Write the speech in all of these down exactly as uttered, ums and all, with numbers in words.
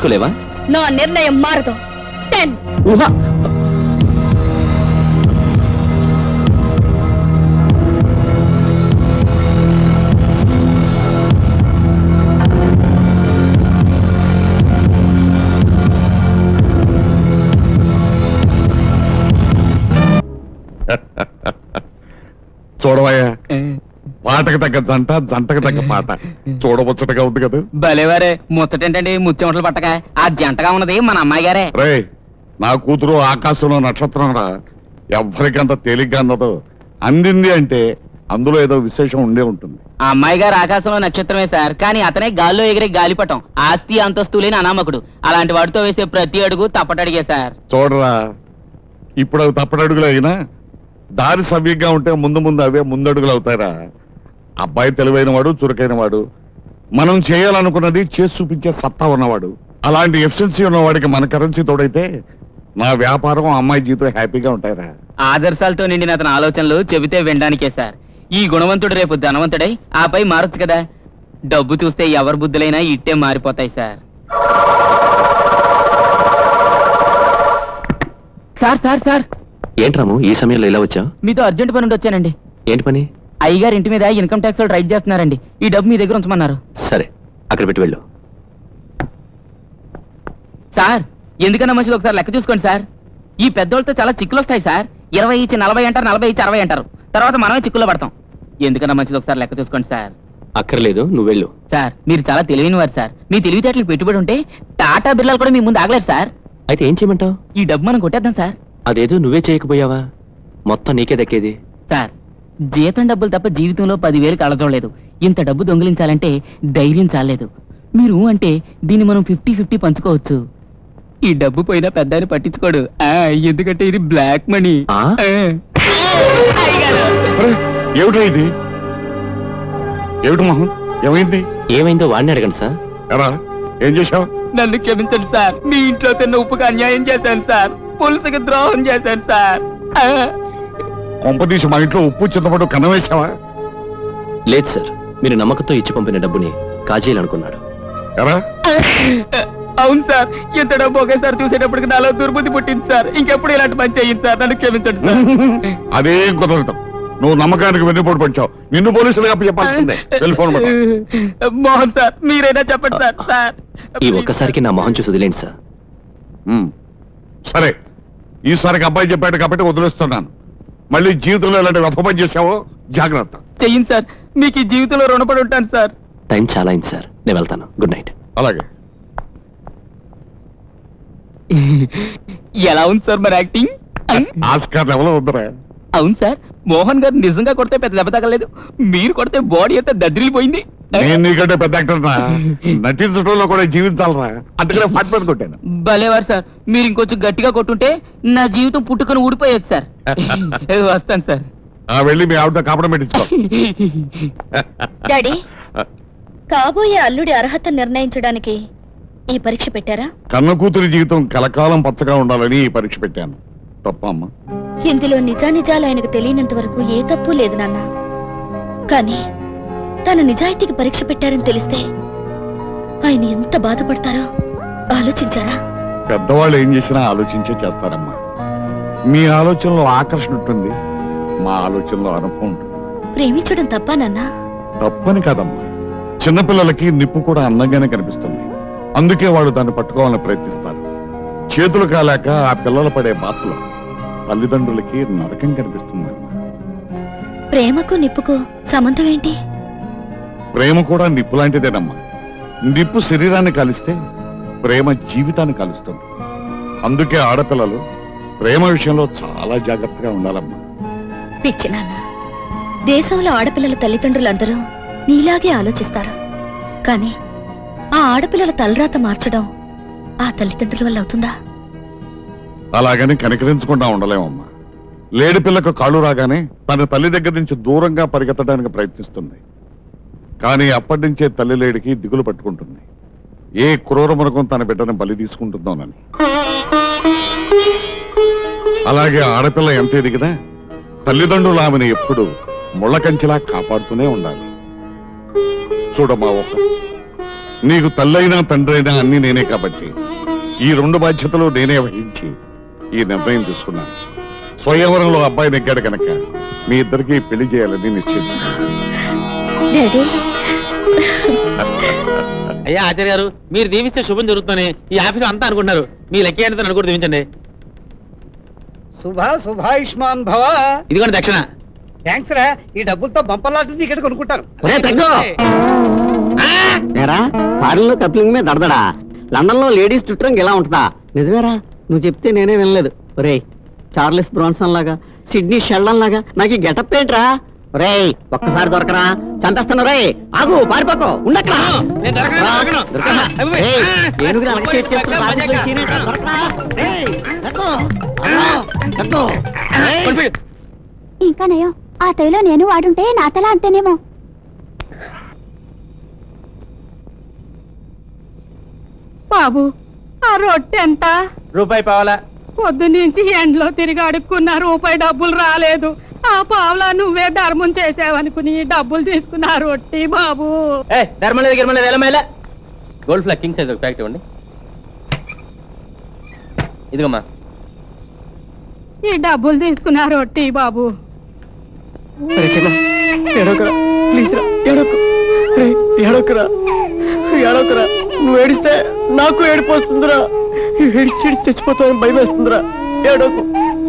మార్చుకోలేవా? నా నిర్ణయం మారదు. టెన్. ఊహ. చూడవయ్యా, పాటకు తగ్గ జంట, జంటకు తగ్గ పాట. చూడముచ్చటగా ఉంది కదా. భలేవారే, ముచ్చటేంటండి ముచ్చెమటలు పట్టక ఆ జంటగా ఉన్నది మన అమ్మాయి గారే. రే, నా కూతురు ఆకాశంలో నక్షత్రం రా. ఎవ్వరికంత తేలిగ్గా అన్నదో. అందింది అంటే అందులో ఏదో విశేషం ఉండే ఉంటుంది. ఆ అమ్మాయి గారు ఆకాశంలో నక్షత్రమే సార్, కానీ అతనే గాల్లో ఎగిరే గాలిపటం. ఆస్తి అంతస్తు లేని అనామకుడు. అలాంటి వాడితో వేసే ప్రతి అడుగు తప్పటడిగే సార్. చూడరా, ఇప్పుడు అవి తప్పటడుగులు అయినా దారి సవ్యంగా ఉంటే ముందు ముందు అవే ముందడుగులు అవుతారా. అబ్బాయి తెలివైన వాడు, చురుకైన వాడు, మనం చేయాలనుకున్నది చేసి చూపించే సత్తా ఉన్నవాడు. అలాంటి ఎఫిషియన్సీ ఉన్నవాడికి మన కరెన్సీ తోడైతే నా వ్యాపారం, అమ్మాయి జీవితం హ్యాపీగా ఉంటాయిరా. ఆదర్శాలతో నిండిన అతని ఆలోచనలు చెబితే వినడానికే సార్. ఈ గుణవంతుడు రేపు ధనవంతుడై ఆపై మారొచ్చు కదా. డబ్బు చూస్తే ఎవరి బుద్ధులైనా ఇట్టే మారిపోతాయి సార్. సార్ సార్ సార్ ఏంటి రాము ఈ సమయంలో ఇలా వచ్చా? మీతో అర్జెంట్ పని ఉండి వచ్చానండి. ఏంటి పని? అయ్యగారి ఇంటి మీద ఇన్కమ్ ట్యాక్స్ రైడ్ చేస్తున్నారండి. ఈ డబ్బు మీ దగ్గర ఉంచమన్నారు. సరే, అక్కడ పెట్టి వెళ్ళు. సార్, ఎందుకన్నా మంచిది ఒకసారి లెక్క చూసుకోండి సార్. ఈ పెద్దోళ్ళతో చాలా చిక్కులు వస్తాయి సార్. ఇరవై ఇచ్చి నలభై అంటారు, నలభై ఇచ్చి అరవై అంటారు. తర్వాత మనమే చిక్కుల్లో పడతాం. ఎందుకన్నా మంచిది ఒకసారి లెక్క చూసుకోండి సార్. అక్కర్లేదు, నువ్వు వెళ్ళు. సార్, మీరు చాలా తెలివైన వారు సార్. మీ తెలివితేటలకు పెట్టుబడి ఉంటే టాటా బిర్లాలు కూడా మీ ముందు ఆగలేదు సార్. అయితే ఏం చేయమంటావు? ఈ డబ్బు మనం కొట్టేద్దాం సార్. అదేదో నువ్వే చేయకపోయావా? మొత్తం నీకే దక్కేది. సార్, జీతం డబ్బులు తప్ప జీవితంలో పదివేలు కళ్ళజోడలేదు. ఇంత డబ్బు దొంగిలించాలంటే ధైర్యం చాలేదు. మీరు అంటే దీన్ని మనం ఫిఫ్టీ ఫిఫ్టీ పంచుకోవచ్చు. ఈ డబ్బు పోయినా పెద్ద ఆయన పట్టించుకోడు, ఎందుకంటే ఇది బ్లాక్ మనీ. ఏమిటో ఇది? ఏమిటి మొహం? ఏమైంది? ఏమైందో వాడిని అడగండి సార్. ఎరా, ఏం చేశావు? నన్ను క్షమించండి సార్. మీ ఇంట్లో తిన్న ఉప్పుకు అన్యాయం చేశాను సార్. పులుసుకి ద్రోహం చేశాను సార్. కొంపదీసి మా ఇంట్లో ఉప్పు చింతపడు కన్నం వేసావా? లేదు సార్, మీరు నమ్మకంతో ఇచ్చి పంపిన డబ్బుని కాజేయాలనుకున్నాడు. ఎరా? అవును సార్, ఎంత డబ్బు ఒకేసారి చూసేటప్పటికి నాలో దుర్బుద్ధి పుట్టింది సార్. ఇంకెప్పుడు ఇలాంటి పని చేయింది సార్. నన్ను క్షమించండి సార్. అదేం కుదరదు. నువ్వు నమ్మకానికి వెన్నుపోటు పడిచావు. నిన్ను పోలీసులుగా చెప్పాల్సిందే. టెలిఫోన్ మోహన్ సార్, మీరైనా చెప్పండి సార్. సార్, ఈ ఒక్కసారికి నా మొహం చూసి వదిలేండి సార్. సరే, ఈసారికి అబ్బాయి చెప్పాడు కాబట్టి వదిలేస్తున్నాను. మళ్ళీ జీవితంలో ఇలాంటి వ్యర్థ పని చేసావో జాగ్రత్త. చెయ్యండి సార్, మీకు ఈ జీవితంలో రుణపడి ఉంటాను సార్. టైం చాలా అయింది సార్, నేను వెళ్తాను. Good night. అలాగే. ఎలా ఉంది సార్ మరి యాక్టింగ్? ఆస్కార్ ఎవరో ఉందరా? అవును సార్, మోహన్ గారు నిజంగా కొడితే పెద్ద దెబ్బ తగలేదు. మీరు కొడితే బాడీ అయితే దద్రిల్లిపోయింది. నేను నీకంటే పెద్ద యాక్టర్ నటించడంలో కూడా జీవించాలరా, అందుకనే పాట మీద కొట్టాను. భలేవారు సార్, మీరు ఇంకొంచెం గట్టిగా కొట్టుంటే నా జీవితం పుట్టుకొని ఊడిపోయేది సార్. వస్తాను సార్. వెళ్ళి మీ ఆవిడ కాపడం పెట్టించుకో. డాడీ, కాబోయే అల్లుడి అర్హత నిర్ణయించడానికి ఈ పరీక్ష పెట్టారా? కన్న కూతురి జీవితం కలకాలం పచ్చగా ఉండాలని ఈ పరీక్ష పెట్టాను. తప్ప అమ్మా? ఇందులో నిజానిజాలు ఆయనకు తెలియనంత వరకు ఏ తప్పు లేదు నాన్న. కానీ తన నిజాయితీకి పరీక్ష పెట్టారని తెలిస్తే ఆయన ఎంత బాధపడతారో ఆలోచించారా? పెద్దవాళ్ళు ఏం చేసినా ఆలోచించే చేస్తారమ్మా. మీ ఆలోచనలో ఆకర్షణ ఉంటుంది, మా ఆలోచనలో అనుభవం ఉంటుంది. ప్రేమించడం తప్పా నాన్న? తప్పని కాదమ్మా. చిన్నపిల్లలకి నిప్పు కూడా అందంగానే కనిపిస్తుంది. అందుకే వాడు దాన్ని పట్టుకోవాలని ప్రయత్నిస్తారు. చేతులు కాలేక ఆ పిల్లలు పడే బాధలో తల్లిదండ్రులకి నరకం కనిపిస్తుందమ్మా. ప్రేమకు నిప్పుకు సంబంధం ఏంటి? ప్రేమ కూడా నిప్పు లాంటిదేనమ్మా. నిప్పు శరీరాన్ని కలిస్తే ప్రేమ జీవితాన్ని కలుస్తుంది. అందుకే ఆడపిల్లలు ప్రేమ విషయంలో చాలా జాగ్రత్తగా ఉండాలమ్మా. పిచ్చి నాన్న, దేశంలో ఆడపిల్లల తల్లిదండ్రులందరూ నీలాగే ఆలోచిస్తారు. కానీ ఆ ఆడపిల్లల తలరాత మార్చడం ఆ తల్లిదండ్రుల వల్ల అవుతుందా? అలాగని కనికరించకుండా ఉండలేమమ్మా. లేడి పిల్లకు కాళ్ళు రాగానే తన తల్లి దగ్గర నుంచి దూరంగా పరిగెత్తడానికి ప్రయత్నిస్తుంది. కానీ అప్పటి నుంచే తల్లి లేడికి దిగులు పట్టుకుంటుంది. ఏ క్రూర మృగం తన బిడ్డను బలి తీసుకుంటుందోనని. అలాగే ఆడపిల్ల ఎంత ఎదిగినా తల్లిదండ్రులు ఆమెను ఎప్పుడు ముళ్ళ కంచిలా కాపాడుతూనే ఉండాలి. చూడమ్మా, ఒక నీకు తల్లైనా తండ్రైనా అన్ని నేనే కాబట్టి ఈ రెండు బాధ్యతలు నేనే వహించి ఈ నిర్ణయం తీసుకున్నాను. స్వయంవరంలో అబ్బాయి నెగ్గాడు కనుక మీ ఇద్దరికి పెళ్లి చేయాలని నిశ్చయించుకున్నాను. అయ్యా ఆచార్య గారు, మీరు దీవిస్తే శుభం జరుగుతుందని ఈ ఆఫీసు అంతా అనుకుంటున్నారు. మీ లెక్క ఏంటో నన్ను కూడా దీవించండి. శుభ శుభాయుష్మాన్ భవ. ఇదిగోండి దక్షిణ. థ్యాంక్స్ రా. ఈ డబ్బులతో బంపర్లాంటి టికెట్ కొనుక్కుంటారు. ఫారిన్ లో కప్లింగ్ మీద దడదడా, లండన్ లో లేడీస్ చుట్టం ఎలా ఉంటుందా? నిజమేరా, నువ్వు చెప్తే నేనే వినలేదు. ఒరే చార్లెస్ బ్రాన్సన్ లాగా, సిడ్నీ షెల్డన్ లాగా నాకు ఈ గెటప్ ఏంట్రా? రే ఒక్కసారి దొరకరా, చంపేస్తాను. రే ఆగు, పారిపోకో, ఉండక్కడ. ఇంకా నయం, ఆ తైలో నేను వాడుంటే నా తల అంతేనేమో. బాబు, ఆ రొట్టె ఎంత? రూపాయి పావాలా? పొద్దు నుంచి ఎండలో తిరిగి అడుక్కున్నా, రూపాయి డబ్బులు రాలేదు. ఆ పావలా నువ్వే ధర్మం చేసావనుకుని డబ్బులు తీసుకున్నా రొట్టి బాబు. ధర్మం లేదు గిర్మం లేదు, ఎలా గోల్డ్ ఫ్లాగ్ కింగ్ సైజ్ ఒక ప్యాకెట్ ఇవ్వండి. ఇదిగమ్మా. ఈ డబ్బులు తీసుకున్నా రొట్టి బాబు. ఏడోకరా, నువ్వు ఏడిస్తే నాకు ఏడుపు వస్తుందిరా. ఏడిచి ఏడిచి తెచ్చిపోతావని భయం వేస్తుందిరా. ఏడోకు.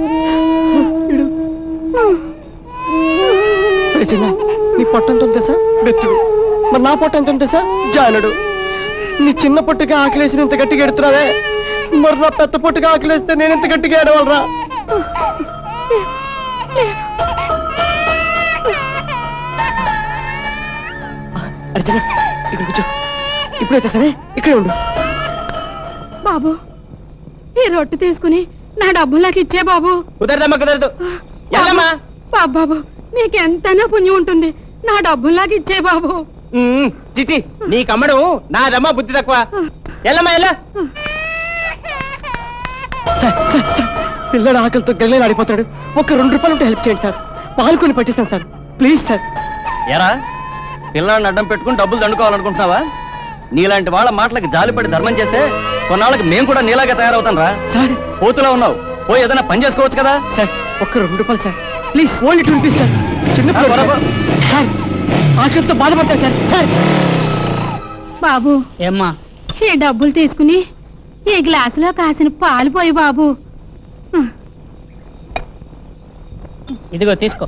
నీ పొట్ట ఎంత ఉంటే సార్ బెత్తుడు, మరి నా పొట్ట ఎంత ఉంటే సార్ జానడు. నీ చిన్న పొట్టుగా ఆకలేసి ఇంత గట్టిగా ఎడుతున్నావే, మరి నా పెద్ద పొట్టుగా ఆకలేస్తే నేను ఎంత గట్టిగా ఏడవాలరా? అర్చన ఇక్కడ కూర్చో. ఇప్పుడైతే సరే ఇక్కడే ఉండు. బాబు, ఈ రొట్టె తీసుకుని నా డబ్బులు నాకు ఇచ్చే బాబు. కుదరదమ్మా, కుదరదు. బాబు, నీకెంతైనా పుణ్యం ఉంటుంది, నా డబ్బులు నాకు ఇచ్చే బాబు. చిచి, నీ కమ్మడం నాదమ్మా, బుద్ధి తక్కువ. ఎల్లమ్మా ఎలా. పిల్లడు ఆకలితో గల్లెలు ఆడిపోతాడు. ఒక రెండు రూపాయలు ఉంటే హెల్ప్ చేయండి సార్, పాల్కొని పట్టిస్తాను సార్, ప్లీజ్ సార్. ఎరా పిల్లాడిని అడ్డం పెట్టుకుని డబ్బులు దండుకోవాలనుకుంటున్నావా? నీలాంటి వాళ్ళ మాటలకు జాలిపడి ధర్మం చేస్తే కొన్నాళ్ళకి మేము కూడా నీలాగా తయారవుతాం రా. సార్ పోతులా ఉన్నావు, పోయి ఏదైనా పని చేసుకోవచ్చు కదా. సార్ ఒక్క రెండు రూపాయలు sir, please, only two rupees sir. చిన్న సార్ ఆకలితో బాధపడతాను సార్. సార్ బాబు, ఏమ్మా, ఈ డబ్బులు తీసుకుని ఈ గ్లాసులో కాసిన పాలు పోయి బాబు. ఇదిగో తీసుకో.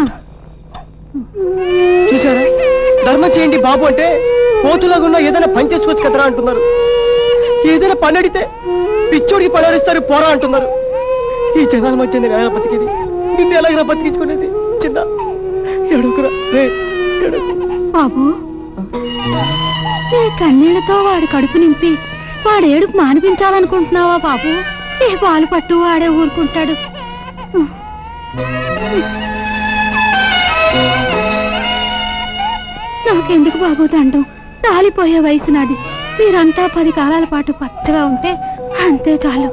చూసారా, ధర్మం చేయండి బాబు అంటే పోతులాగున్నా ఏదైనా పని చేసుకోవచ్చు కదరా అంటున్నారు. ఏదైనా పని అడిగితే పిచ్చోడికి పడేస్తారు పోరా అంటున్నారు. ఈ జనాల మధ్య నేను ఎలా బతికేది? నిన్ను ఎలాగైనా బతికించుకునేది? చిన్న ఎడుకురా బాబు, ఈ కన్నీళ్లతో వాడి కడుపు నింపి వాడు ఏడుపు మానిపించాలనుకుంటున్నావా బాబు? ఈ పాలు పట్టు వాడే ఊరుకుంటాడు. నాకెందుకు బాబు దండం? రాలిపోయే వయసు నాది. మీరంతా పది కాలాల పాటు పచ్చగా ఉంటే అంతే చాలు.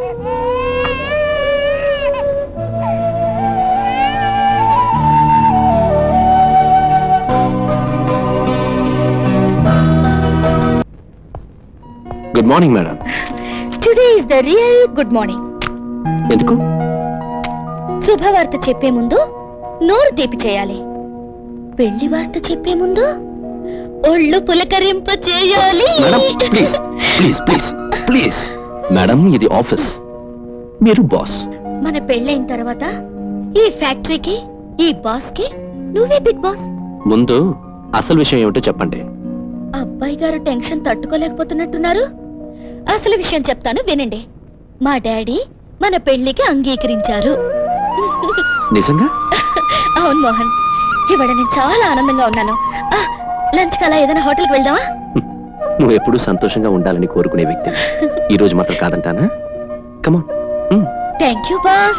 Good morning madam. Today is the real good morning. ఎందుకు? శుభవార్త చెప్పే ముందు నోరు తీపి చేయాలి, పెళ్లి వార్త చెప్పే ముందు ఒళ్ళు పులకరింప చేయాలి. Madam please please please please madam, ఇది ఆఫీస్, మీరు బాస్. మన పెళ్ళైన తర్వాత ఈ ఫ్యాక్టరీకి, ఈ బాస్ కి నువ్వే బిగ్ బాస్. ముందు అసలు విషయం ఏమిటో చెప్పండి. అబ్బాయి గారు టెన్షన్ తట్టుకోలేకపోతున్నట్టున్నారు. అసలు విషయం చెప్తాను వినండి. మా డాడీ మన పెళ్లికి అంగీకరించారు. నిజంగా? అవును మోహన్, ఇవాళ నేను చాలా ఆనందంగా ఉన్నాను. లంచ్ కలా ఏదైనా హోటల్కి వెళ్దామా? నువ్వు ఎప్పుడూ సంతోషంగా ఉండాలని కోరుకునే వ్యక్తి. ఈ రోజు మాత్రం కాదంటానా? Come on. Thank you boss.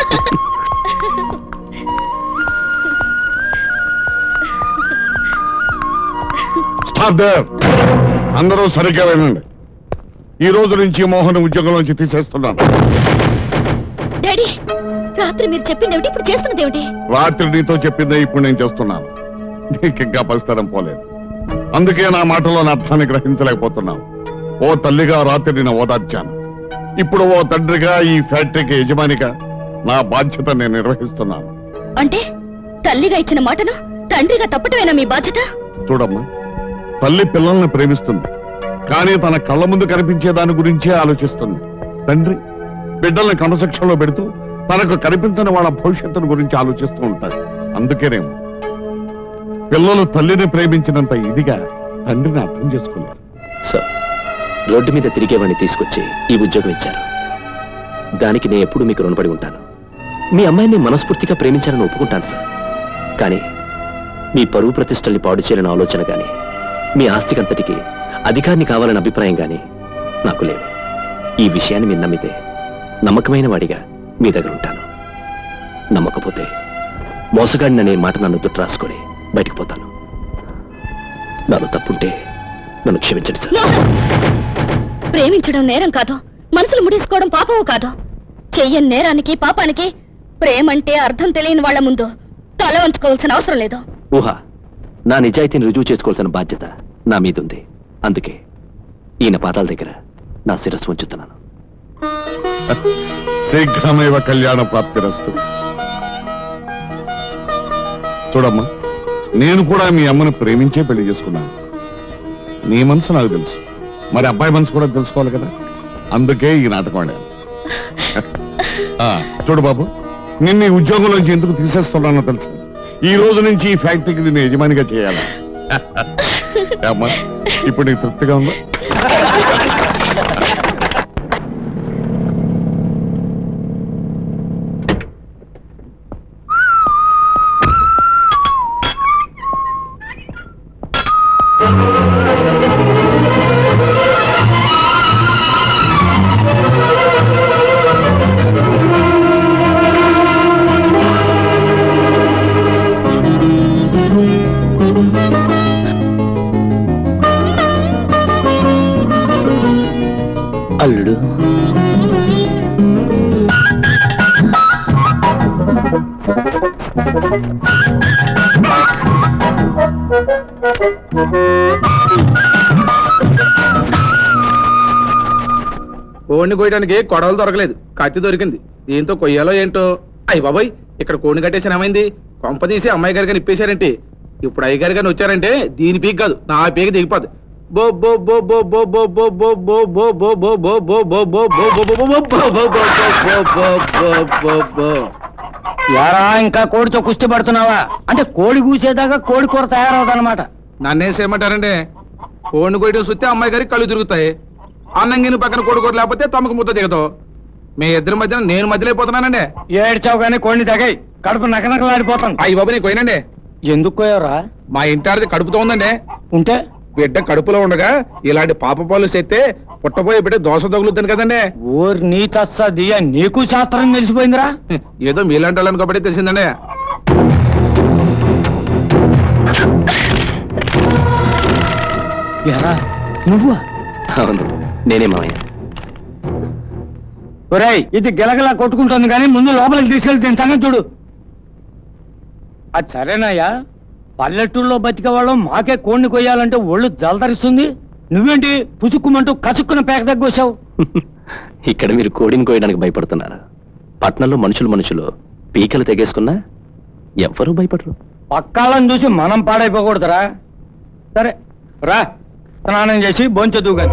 అందరూ సరిగ్గా వినండి. ఈ రోజు నుంచి మోహన్ ఉద్యోగం నుంచి తీసేస్తున్నాను. డాడీ, రాత్రి మీరు చెప్పింది ఏమిటి, ఇప్పుడు చేస్తున్నది ఏమిటి? రాత్రి నీతో చెప్పిందే ఇప్పుడు నేను చేస్తున్నాను. నీకు ఇంకా పరిష్కారం పోలేదు. అందుకే నా మాటలోని అర్థాన్ని గ్రహించలేకపోతున్నావు. ఓ తల్లిగా రాత్రి నేను ఓదార్చాను. ఇప్పుడు ఓ తండ్రిగా ఈ ఫ్యాక్టరీకి యజమానిగా నా బాధ్యత నేను నిర్వహిస్తున్నాను. అంటే తల్లిగా ఇచ్చిన మాటను తండ్రిగా తప్పటమేనా మీ బాధ్యత? చూడమ్మా, తల్లి పిల్లల్ని ప్రేమిస్తుంది, కానీ తన కళ్ళ ముందు కనిపించే దాని గురించే ఆలోచిస్తుంది. తండ్రి బిడ్డల్ని క్రమశిక్షణలో పెడుతూ తనకు కనిపించని వాళ్ళ భవిష్యత్తును గురించి ఆలోచిస్తూ ఉంటాడు. అందుకేనేమో పిల్లలు తల్లిని ప్రేమించినంత ఇదిగా తండ్రిని అర్థం చేసుకోలేరు. సార్, రోడ్డు మీద తిరిగేవాడిని తీసుకొచ్చి ఈ ఉద్యోగం ఇచ్చారు. దానికి నేను ఎప్పుడు మీకు రుణపడి ఉంటాను. మీ అమ్మాయిని మనస్ఫూర్తిగా ప్రేమించాలని ఒప్పుకుంటాను సార్. కానీ మీ పరువు ప్రతిష్టల్ని పాడు చేయాలని ఆలోచన కానీ, మీ ఆస్తికంతటికి అధికారిని కావాలనే అభిప్రాయం కానీ నాకు లేవు. ఈ విషయాన్ని మీరు నమ్మితే నమ్మకమైన వాడిగా మీ దగ్గర ఉంటాను. నమ్మకపోతే మోసగాడిన నేను మాట నన్ను దుట్టు రాసుకొని బయటికి పోతాను. నాలో తప్పుంటే నన్ను క్షమించండి సార్. ప్రేమించడం నేరం కాదు, మనసులు ముడేసుకోవడం పాపము కాదు. చెయ్యని నేరానికి పాపానికి ప్రేమంటే అర్థం తెలియని వాళ్ల ముందు తల వంచుకోవాల్సిన అవసరం లేదు. ఊహ, నా నిజాయితీని రుజువు చేసుకోవాల్సిన బాధ్యత నా మీదుంది. అందుకే ఈయన పాదాల దగ్గర నా శిరస్సు ఉంచుతున్నాను. శీఘ్రమేవ కళ్యాణ ప్రాప్తిరస్తు. చూడమ్మా, నేను కూడా మీ అమ్మను ప్రేమించే పెళ్లి చేసుకున్నాను. నీ మనసు నాకు తెలుసు, మరి అబ్బాయి మనసు కూడా తెలుసుకోవాలి కదా. అందుకే ఈ నాటకం ఆడాను. చూడు బాబు, నిన్ను ఈ ఉద్యోగంలోంచి ఎందుకు తీసేస్తున్నానో తెలుసు. ఈ రోజు నుంచి ఈ ఫ్యాక్టరీకి నేను యజమానిగా చేయాలి. అమ్మా, ఇప్పుడు నీకు తృప్తిగా ఉందా? అల్లుడు, కోడిని కోయడానికి కొడవలు దొరకలేదు, కత్తి దొరికింది. దీంతో కొయ్యాలో ఏంటో. అయ్యి బాబాయ్, ఇక్కడ కోడిని కట్టేసిన ఏమైంది? కొంప తీసి అమ్మాయి గారి కానీ ఇప్పేశారంటే. ఇప్పుడు అయ్యగారి కానీ వచ్చారంటే దీని పీక్ కాదు, నా పీక దిగిపోదు. బో బో బో బో బో బో బో బో బో బో బో బో బో బో బో బో బో బో బో. యారా, ఇంకా కోడితో కుస్తీ పడుతున్నావా? అంటే కోడి కూసేదాకా కోడి కూర తయారవుదన్నమాట. నన్నేం చేయమంటారండి? కోడిని కోయడం చూస్తే అమ్మాయి గారికి కళ్ళు తిరుగుతాయి. అన్నంగిని పక్కన కోడి కూర లేకపోతే తమకు ముద్ద దిగదు. మీ ఇద్దరి మధ్యన నేను మధ్యలో అయిపోతున్నానండి. ఏడ్చావు కానీ కోడిని తగాయి, కడుపు నకనకలాడిపోతాను. అయ్యి బాబు, నేను కోయనండి. ఎందుకు కోయవరా? మా ఇంటాడిది కడుపుతో ఉందండి. ఉంటే బిడ్డ కడుపులో ఉండగా ఇలాంటి పాప పాలు చేస్తే పుట్టబోయే బిడ్డ దోశ తగులుతుంది కదండి. ఓర్ నీ తస్సదియా, నీకు శాస్త్రం తెలిసిపోయిందిరా. ఏదో మీలాంటి వాళ్ళని కాబట్టి తెలిసిందండి. ఎరా నువ్వా? అవును, నేనే మావయ్య. ఒరేయ్, ఇది గిలగలా కొట్టుకుంటుంది కానీ ముందు లోపలికి తీసుకెళ్తే దీని సంగతి చూడు. అది సరేనాయ్యా, పల్లెటూళ్ళలో బతికే వాళ్ళం మాకే కోడిని కొయ్యాలంటే ఒళ్ళు జలదరిస్తుంది. నువ్వేంటి పుసుక్కుమంటూ కసుక్కున పేక దగ్గొచ్చావు? ఇక్కడ మీరు కోడిని కోయడానికి భయపడుతున్నారు. పట్నంలో మనుషులు మనుషులు పీకలు తెగేసుకున్నా ఎవ్వరూ భయపడరు. పక్కాలను చూసి మనం పాడైపోకూడదురా. సరే రా, స్నానం చేసి భోంచదు గాని.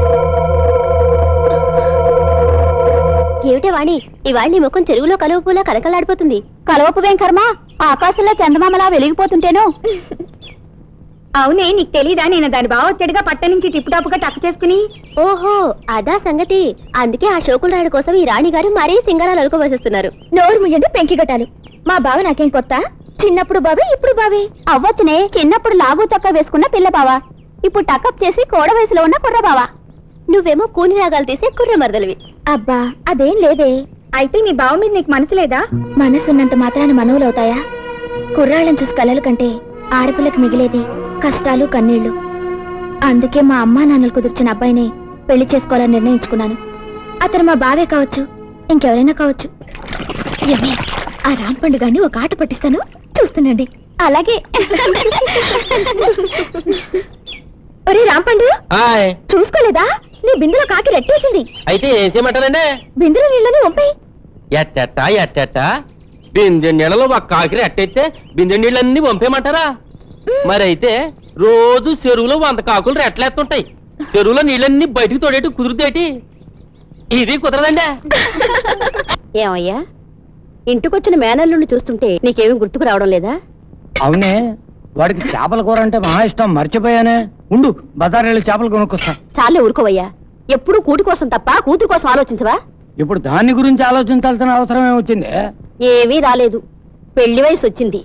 ఏమిటే వాణి, ఇవాళ నీ ముఖం చెరువులో కలువ పూలా కలకలాడిపోతుంది. కలవపువేం కర్మ, ఆకాశంలో చందమామలా వెలిగిపోతుంటేను. అవునే, నీకు తెలీదా? నేను దాని బావ వచ్చాడుగా పట్ట నుంచి టిప్పుటాపుగా టక్ చేసుకుని. ఓహో, అదా సంగతి. అందుకే ఆ శోకుల రాయుడు కోసం ఈ రాణి గారు మరీ సింగరాలు అలుకోవసిస్తున్నారు. నోరు ముయ్యండి పెంకిగట్టాలు. మా బావ నాకేం కొత్త? చిన్నప్పుడు బావే, ఇప్పుడు బావే. అవ్వచ్చునే, చిన్నప్పుడు లాగు చొక్కా వేసుకున్న పిల్ల బావా, ఇప్పుడు టకప్ చేసి కోడ వయసులో ఉన్న కుర్ర బావా. నువ్వేమో కూని రాగాలు తీసే కుర్ర మరదలివి. అబ్బా, అదేం లేదే. అయితే మీ బావ మీద నీకు మనసు లేదా? మనసున్నంత మాత్రాన మనవులవుతాయా? కుర్రాళ్ళని చూసి కలలు కంటే ఆడపిల్లకి మిగిలేది కష్టాలు కన్నీళ్లు. అందుకే మా అమ్మా నాన్నలు కుదిర్చిన అబ్బాయిని పెళ్లి చేసుకోవాలని నిర్ణయించుకున్నాను. అతను మా బావే కావచ్చు, ఇంకెవరైనా కావచ్చు. యమ్మి, ఆ రామ్ పండుగాన్ని ఒక ఆట పట్టిస్తాను, చూస్తుండండి. అలాగే. ఒరే రాంపండు చూసుకోలేదా నీ బిందులో కాకి రెట్టేసింది. అయితే ఏం చేయమంటారండి? బిందులో నీళ్ళని వంపేయి. ఎట్టెట్ట ఎట్టెట్ట బిందె నీళ్ళలో ఒక కాకి రెట్టయితే బిందె నీళ్ళన్నీ వంపేయమంటారా? మరైతే రోజు చెరువులో వంద కాకులు రెట్టలేస్తుంటాయి. చెరువులో నీళ్ళన్నీ బయటికి తోడేటి కుదురుదేటి? ఇది కుదరదండి. ఏమయ్యా ఇంటికొచ్చిన మేనల్లుని చూస్తుంటే నీకేమీ గుర్తుకు రావడం లేదా? అవునే, వాడికి చేపల కూర అంటే మహా ఇష్టం, మర్చిపోయానే. ఉండు బజారెళ్ళి చేపలు కొనుక్కొస్తా. చాలే ఊరుకోవయ్యా, ఎప్పుడూ కూటి కోసం తప్ప కూతురు కోసం ఆలోచించవా? ఇప్పుడు దాని గురించి ఆలోచించాల్సిన అవసరం ఏమొచ్చింది? ఏమీ రాలేదు, పెళ్లి వయసు వచ్చింది,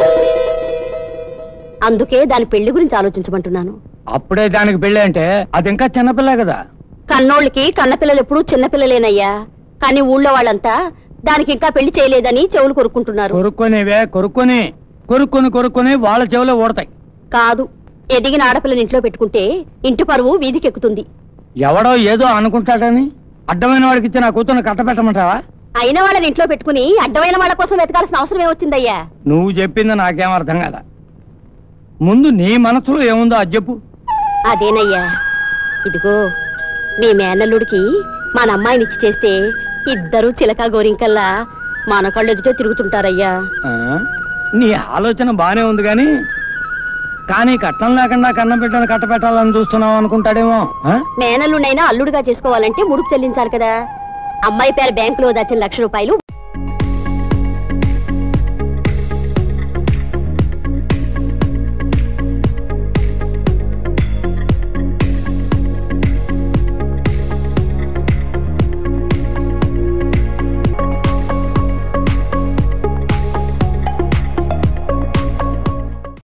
అందుకే దాని పెళ్లి గురించి ఆలోచించమంటున్నాను. అప్పుడే దానికి పెళ్లి అంటే అది ఇంకా చిన్నపిల్ల కదా. కన్నోళ్ళకి కన్నపిల్లలు ఎప్పుడూ చిన్నపిల్లలేనయ్యా. కానీ ఊళ్ళో వాళ్ళంతా దానికి ఇంకా పెళ్లి చేయలేదని చెవులు కొరుక్కుంటున్నారు. కొరుక్కొనివే కొరుక్కొని కొరుక్కొని కొరుక్కొని వాళ్ళ చెవులో ఓడతాయి. కాదు, ఎదిగిన ఆడపిల్లని ఇంట్లో పెట్టుకుంటే ఇంటి పరువు వీధికి ఎక్కుతుంది. ఎవడో ఏదో అనుకుంటాడని అడ్డమైన వాడికి ఇచ్చి నా కూతురు కట్టబెట్టమంటావా? అయిన వాళ్ళని ఇంట్లో పెట్టుకుని అడ్డమైన వాళ్ళ కోసం వెతకాల్సిన అవసరం ఏమొచ్చిందయ్యా? నువ్వు చెప్పింది నాకేం అర్థం కదా. ముందు నీ మనసులో ఏముందో అది చెప్పు. అదేనయ్యా, ఇదిగో మీ మేనల్లుడికి మన అమ్మాయినిచ్చి చేస్తే ఇద్దరు చిలక గోరింకల్లా మన కళ్ళెదుటే తిరుగుతుంటారయ్యా. ఆ, నీ ఆలోచన బానే ఉంది గాని కానీ కట్నం లేకుండా కన్నం పెట్టని కట్టబెట్టాలని చూస్తున్నావు అనుకుంటాడేమో. మేనల్లుడైనా అల్లుడుగా చేసుకోవాలంటే ముడుపు చెల్లించాలి కదా. అమ్మాయి పేరు బ్యాంకులో దాచిన లక్ష రూపాయలు